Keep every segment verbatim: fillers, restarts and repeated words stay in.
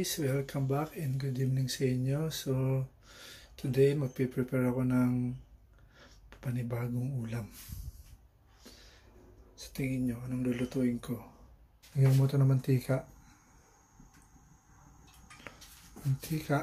guys, welcome back and good evening sa inyo. So today magpiprepare ako ng panibagong ulam. Sa tingin nyo, anong lulutuin ko? Lagyan mo ito ng mantika. Mantika.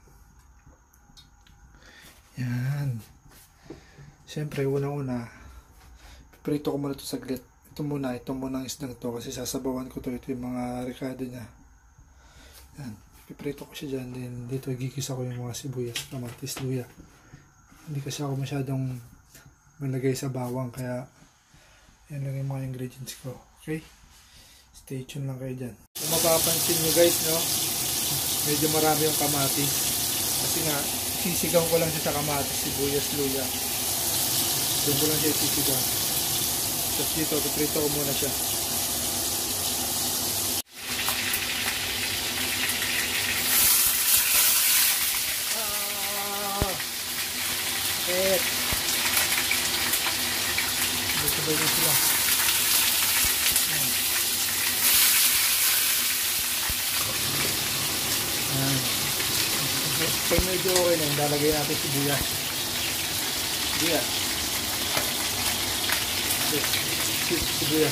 Yan. Siyempre, unang-una, piprito ko muna ito saglit. Ito muna, ito muna ang isdang to kasi sasabawan ko to. Ito yung mga rekado niya. Yan. Piprito ko siya dyan. Then, dito gigisa ko yung mga sibuyas, kamatis, luya. Hindi kasi ako masyadong malagay sa bawang kaya yan lang yung mga ingredients ko. Okay? Stay tuned lang kayo dyan. Kung mapapansin nyo guys, no? Medyo marami yung kamatis. Kasi nga, sisigaw ko lang siya sa kamatis, sibuyas, luya. Doon ko lang siya sisigaw. Tapos dito, piprito ko muna siya. Ah! Et! Sabay na sila. Ayan. Ayan. Pag medyo okay na, lalagay natin sibuyas. Sibuyas. Sibuyas.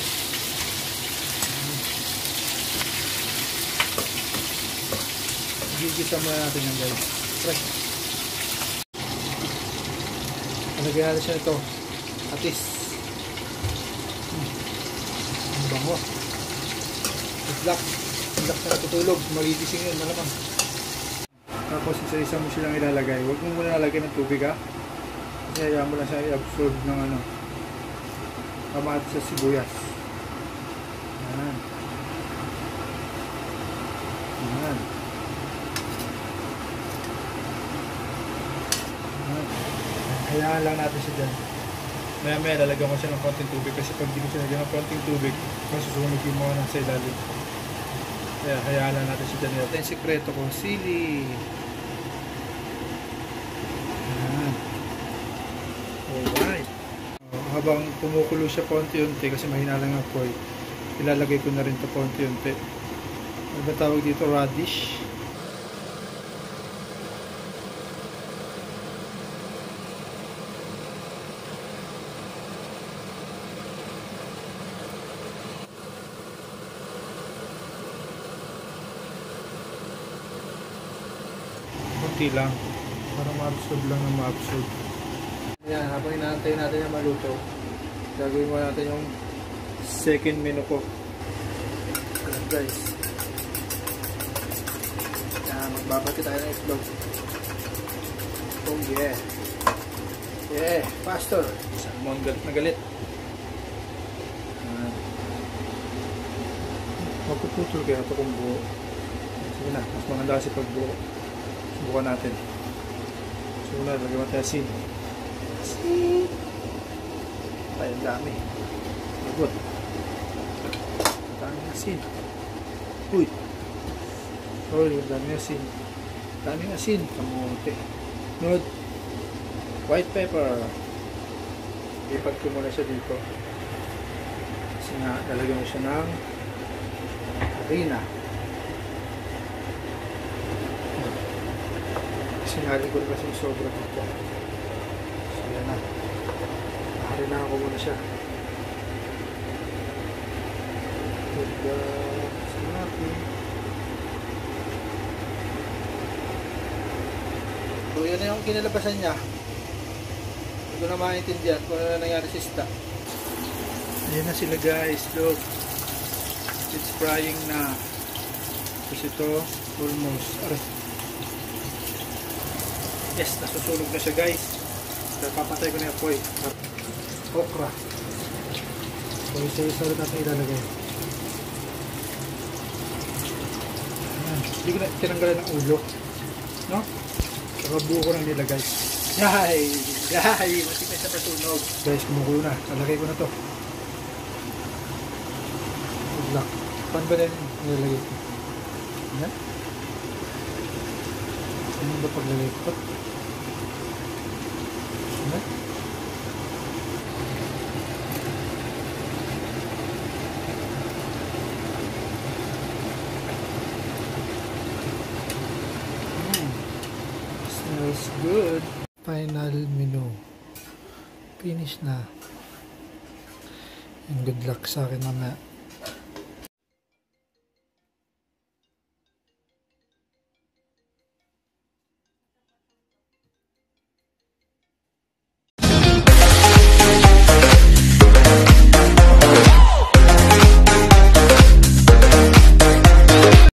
Gigisa muna natin yan guys. Fresh. Nalagyan natin siya ito. Atis. Hmm. Ang bango. Islak. Islak na natutulog. Magigising yun malamang. Tapos isa-isa mo silang ilalagay. Huwag mo muna lalagay ng tubig ha. Kasi hayaan mo lang siya i-absorb ng ano. Kamatis sa sibuyas. Ayan. Ayan. Ayan. Hayaan lang natin siya dyan. Maya maya lalagyan ko siya ng konting tubig kasi pag di ko siya lalagyan ng konting tubig masusunog yung mga nasa ilalim. Kaya hayaan lang natin siya dyan. Ito yung sikreto ko, sili. Ayan. Alright. Habang kumukulo siya paunti-unti kasi mahina lang ang apoy, ilalagay ko na rin ito paunti-unti. Ano ba tawag dito? Radish. Kunti lang para ma-absorb lang na ma-absorb. Ayan, habang inaantay natin yung maluto, gagawin mo natin yung second menu ko. Ayan guys. Ayan, magbabati tayo ng itlog. Oh yeah. Yeah, pastor. Saan mo ang galit na galit? Ayan. Magpuputol kaya ito kung buo. Sige na, mas maganda kasi pag buo. Subukan natin. So na, lagyan natin asin. Asin. Ay, ang dami. Magot. Ang dami asin. Uy. Uy, ang dami asin. Ang dami asin. Kamote. Nod. White pepper. Lipat ko muna siya dito. Kasi nga, lalagyan mo siya ng harina. Sinali ko kasi sobra dito. So yan na. Harina ko muna siya. Ito natin. So yan na yung kinalabasan niya. Hindi ko na maintindihan kung ano nangyari sa isda. Ayan na sila guys. Look. It's frying na. Tapos ito almost. Aray. Yes, nasusunog na siya guys. Papatay ko na yung apoy. Okra. So, isa-isa rin natin ilalagay. Ayan. Hindi ko na tinanggalan ng ulo. No? Saka buo ko lang nilagay. Yay! Yay! Masik na siya nasunog. Guys, kumukulo na. Nalagay ko na to. Good luck. Pan ba na yung nilalagay ko? Ayan. Ano ba paglalagay ko? Ayan. smells good. Final menu. Finish na. And good luck sa akin mamaya.